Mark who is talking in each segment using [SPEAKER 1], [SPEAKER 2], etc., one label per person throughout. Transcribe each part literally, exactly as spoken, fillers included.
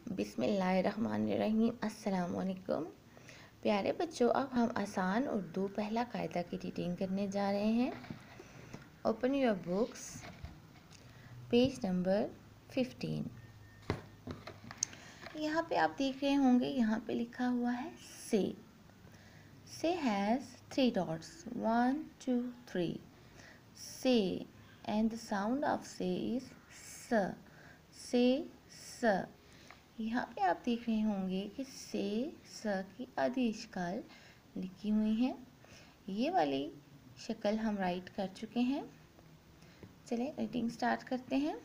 [SPEAKER 1] बिस्मिल्लाहिर्रहमानिर्रहीम। अस्सलाम वालेकुम प्यारे बच्चों, अब हम आसान उर्दू पहला कायदा की रीडिंग करने जा रहे हैं। Open your books, page number fifteen. यहाँ पे आप देख रहे होंगे, यहाँ पे लिखा हुआ है से। से has three dots, one two three. से एंड द साउंड ऑफ से इज स। से स। यहाँ पे आप देख रहे होंगे कि से स की आधी इश्काल लिखी हुई है। ये वाली शक्ल हम राइट कर चुके हैं। चलें राइटिंग स्टार्ट करते हैं।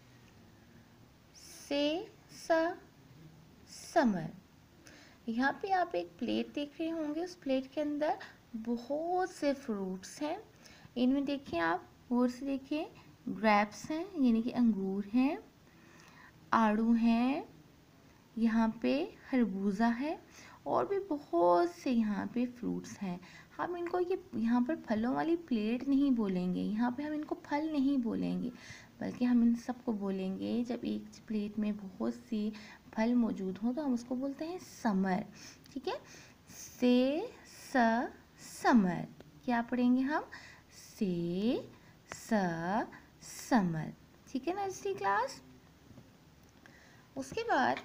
[SPEAKER 1] से स समर। यहाँ पे आप एक प्लेट देख रहे होंगे, उस प्लेट के अंदर बहुत से फ्रूट्स हैं। इनमें देखिए, आप और से देखिए, ग्रेप्स हैं यानी कि अंगूर हैं, आड़ू हैं, यहाँ पे खरबूजा है और भी बहुत से यहाँ पे फ्रूट्स हैं। हम इनको ये यहाँ पर फलों वाली प्लेट नहीं बोलेंगे, यहाँ पे हम इनको फल नहीं बोलेंगे, बल्कि हम इन सबको बोलेंगे, जब एक प्लेट में बहुत सी फल मौजूद हो तो हम उसको बोलते हैं समर। ठीक है, से स समर। क्या पढ़ेंगे हम? से स समर। ठीक है नर्सरी क्लास। उसके बाद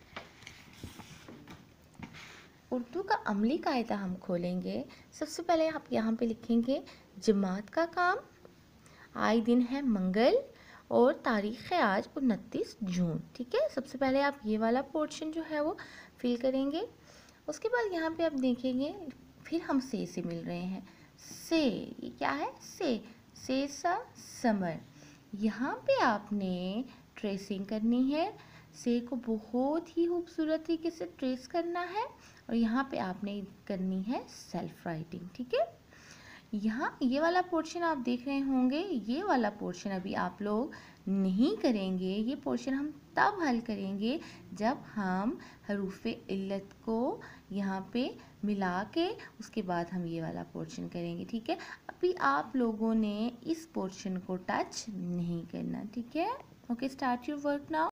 [SPEAKER 1] उर्दू का अमली कायदा हम खोलेंगे। सबसे पहले आप यहाँ पे लिखेंगे जमात का काम। आज दिन है मंगल और तारीख़ है आज उनतीस जून। ठीक है, सबसे पहले आप ये वाला पोर्शन जो है वो फिल करेंगे। उसके बाद यहाँ पे आप देखेंगे, फिर हम से से मिल रहे हैं। से, ये क्या है? से से सा समर। यहाँ पे आपने ट्रेसिंग करनी है। से को बहुत ही खूबसूरत तरीके से ट्रेस करना है और यहाँ पे आपने करनी है सेल्फ राइटिंग। ठीक है, यहाँ ये वाला पोर्शन आप देख रहे होंगे, ये वाला पोर्शन अभी आप लोग नहीं करेंगे। ये पोर्शन हम तब हल करेंगे जब हम हरूफे इल्लत को यहाँ पे मिला के उसके बाद हम ये वाला पोर्शन करेंगे। ठीक है, अभी आप लोगों ने इस पोर्शन को टच नहीं करना। ठीक है, okay, start your work now.